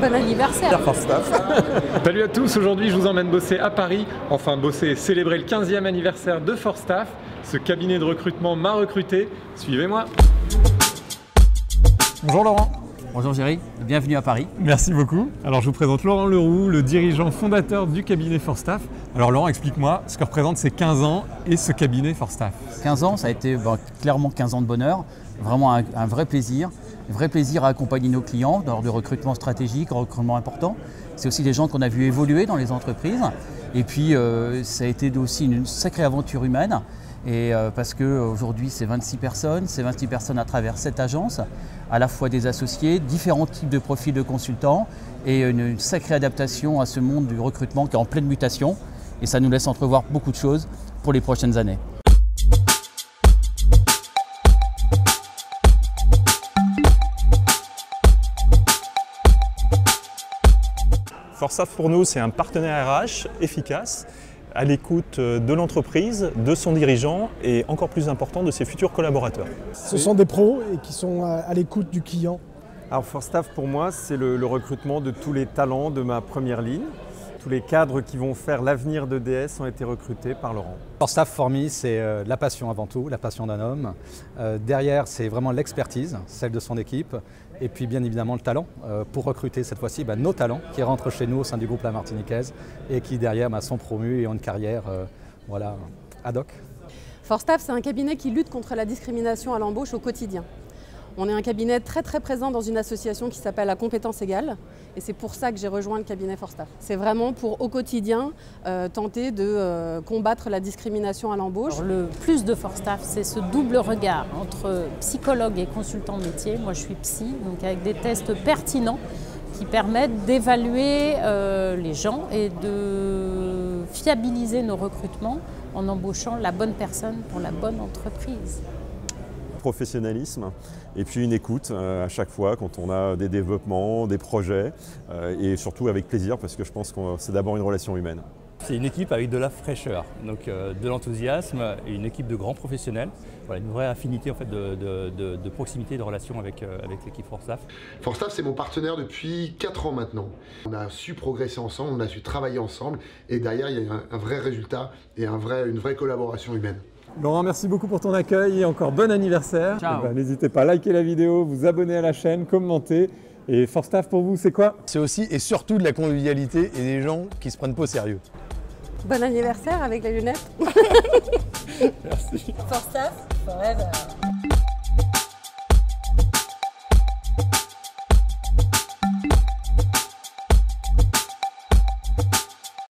Bon anniversaire. Salut à tous, aujourd'hui je vous emmène bosser à Paris, enfin bosser et célébrer le 15e anniversaire de Forstaff. Ce cabinet de recrutement m'a recruté, suivez-moi. Bonjour Laurent. Bonjour Géry, bienvenue à Paris. Merci beaucoup. Alors je vous présente Laurent Leroux, le dirigeant fondateur du cabinet Forstaff. Alors Laurent, explique-moi ce que représente ces 15 ans et ce cabinet Forstaff. 15 ans, ça a été clairement 15 ans de bonheur, vraiment un vrai plaisir à accompagner nos clients lors de recrutement stratégique, recrutement important. C'est aussi des gens qu'on a vu évoluer dans les entreprises. Et puis ça a été aussi une sacrée aventure humaine. Et parce qu'aujourd'hui c'est 26 personnes à travers 7 agences, à la fois des associés, différents types de profils de consultants et une sacrée adaptation à ce monde du recrutement qui est en pleine mutation. Et ça nous laisse entrevoir beaucoup de choses pour les prochaines années. Forstaff pour nous, c'est un partenaire RH efficace, à l'écoute de l'entreprise, de son dirigeant et encore plus important de ses futurs collaborateurs. Ce sont des pros et qui sont à l'écoute du client. Alors Forstaff pour moi c'est le recrutement de tous les talents de ma première ligne. Tous les cadres qui vont faire l'avenir de DS ont été recrutés par Laurent. Forstaff for me, c'est la passion avant tout, la passion d'un homme. Derrière, c'est vraiment l'expertise, celle de son équipe. Et puis bien évidemment le talent, pour recruter cette fois-ci nos talents qui rentrent chez nous au sein du groupe La Martiniquaise et qui derrière sont promus et ont une carrière ad hoc. Forstaff, c'est un cabinet qui lutte contre la discrimination à l'embauche au quotidien. On est un cabinet très présent dans une association qui s'appelle La Compétence Égale et c'est pour ça que j'ai rejoint le cabinet Forstaff. C'est vraiment pour au quotidien tenter de combattre la discrimination à l'embauche. Le plus de Forstaff, c'est ce double regard entre psychologue et consultant métier. Moi je suis psy, donc avec des tests pertinents qui permettent d'évaluer les gens et de fiabiliser nos recrutements en embauchant la bonne personne pour la bonne entreprise. Professionnalisme et puis une écoute à chaque fois quand on a des développements, des projets et surtout avec plaisir parce que je pense que c'est d'abord une relation humaine. C'est une équipe avec de la fraîcheur, donc de l'enthousiasme et une équipe de grands professionnels. Voilà, une vraie affinité en fait, de proximité, de relation avec l'équipe Forstaff. Forstaff, c'est mon partenaire depuis 4 ans maintenant. On a su progresser ensemble, on a su travailler ensemble et derrière il y a un vrai résultat et une vraie collaboration humaine. Laurent, merci beaucoup pour ton accueil et encore bon anniversaire. N'hésitez pas à liker la vidéo, vous abonner à la chaîne, commenter. Et Forstaff pour vous, c'est quoi? C'est aussi et surtout de la convivialité et des gens qui se prennent pas au sérieux. Bon anniversaire avec les lunettes. Merci. Forstaff, forever.